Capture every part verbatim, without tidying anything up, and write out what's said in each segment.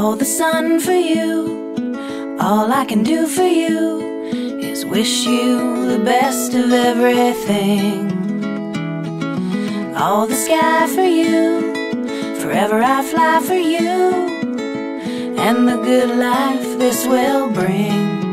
Oh, the sun for you, all I can do for you is wish you the best of everything. All the sky for you, forever I fly for you, and the good life this will bring.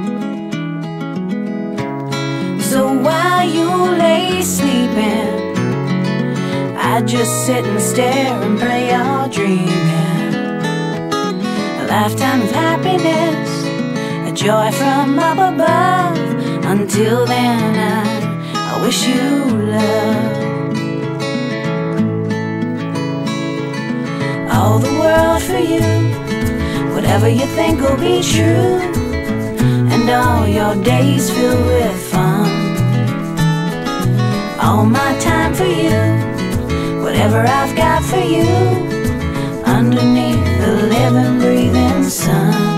So while you lay sleeping, I just sit and stare and pray you're dreaming. A lifetime of happiness, a joy from up above. Until then I, I wish you love. All the world for you, whatever you think will be true, and all your days filled with fun. All my time for you, whatever I've got for you, underneath the living, breathing sun.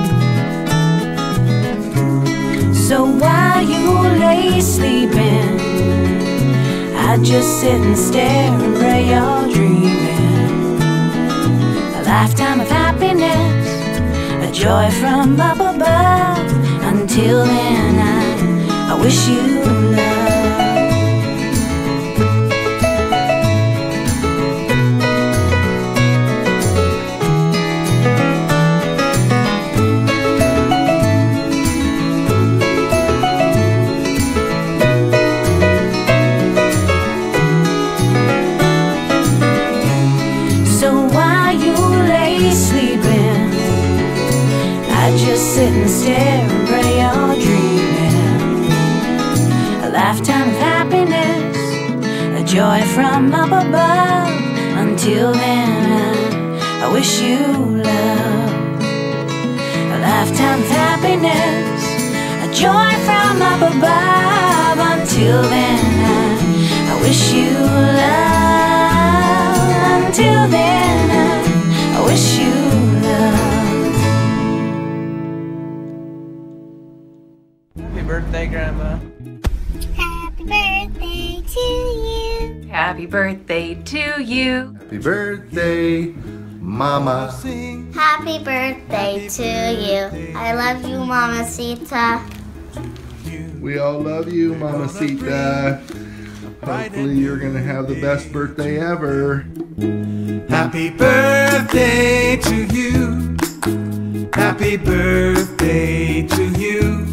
So while you lay sleeping, I just sit and stare and pray you're dreaming. A lifetime of happiness, a joy from up above. Until then I, I wish you love. I just sit and stare and pray you're dreaming. A lifetime of happiness, a joy from up above. Until then I, I wish you love. A lifetime of happiness, a joy from up above. Until then I, I wish you love. Until then I, I wish you love. Happy birthday, Grandma. Happy birthday to you. Happy birthday to you. Happy birthday, Mama. Happy birthday to you. I love you, Mamacita. We all love you, Mamacita. Hopefully you're going to have the best birthday ever. Happy birthday to you. Happy birthday to you.